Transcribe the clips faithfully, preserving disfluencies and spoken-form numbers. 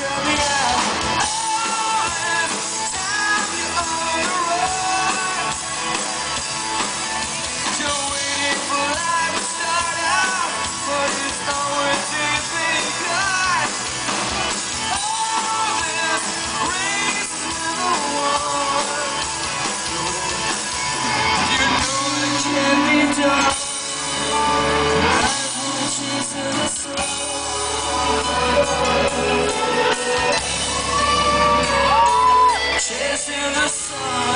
Chasing the sun.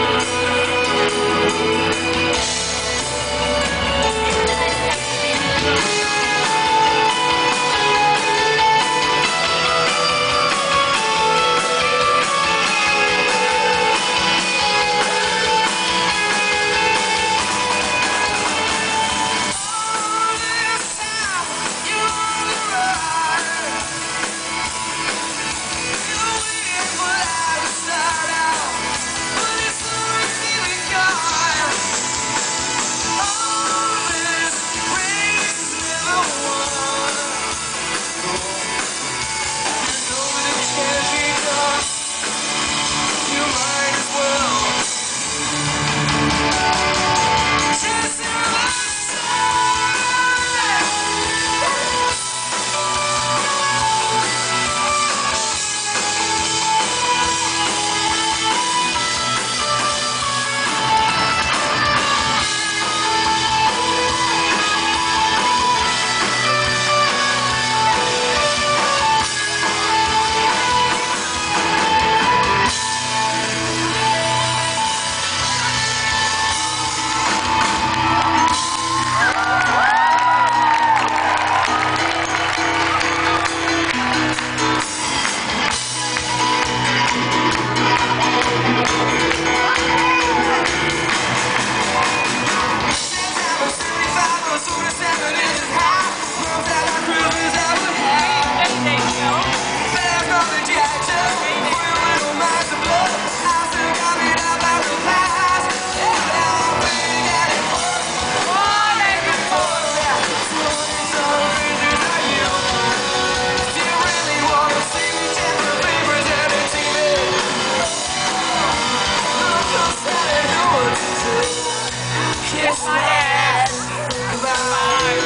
Kiss my ass goodbye.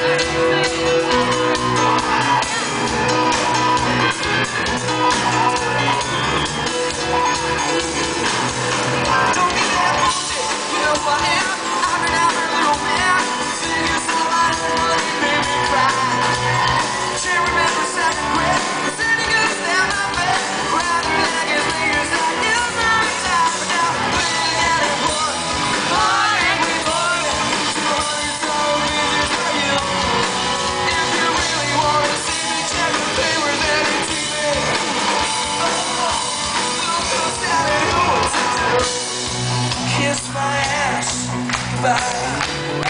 Don't be that bullshit, you know what I am. I'm an average little man. Sing you some I want to make me cry. She remembers second grade, sitting us down my bed, riding back his fingers like you know it's time. But now playing at it one, partying with one, two hundred televisions for you. If you really want to see me, check the papers every T V. Oh, look who's telling you what to do. Kiss my ass goodbye.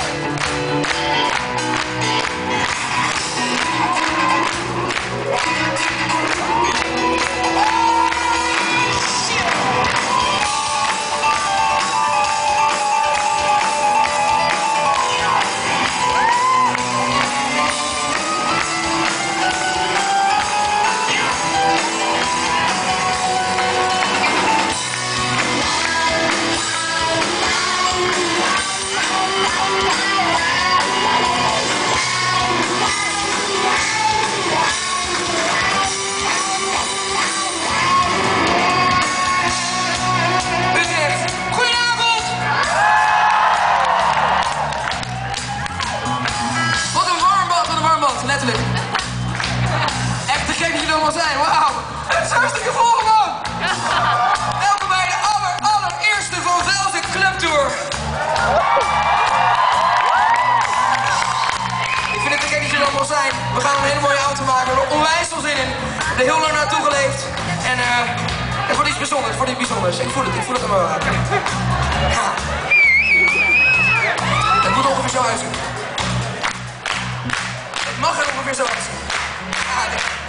Letterlijk. Echt te gek dat jullie allemaal zijn. Wauw. Het is hartstikke vol, man. Welkom bij de aller, allereerste Van Velzen Clubtour. Ik vind het te gek dat jullie allemaal zijn. We gaan een hele mooie auto maken. We hebben er onwijs veel zin in. We hebben er heel lang naartoe geleefd. En uh, het wordt iets bijzonders. Het wordt iets bijzonders. Ik voel het. Ik voel het allemaal. Ja. Het moet ongeveer zo uitzien. Mag er ongeveer zo uitzien. Ah,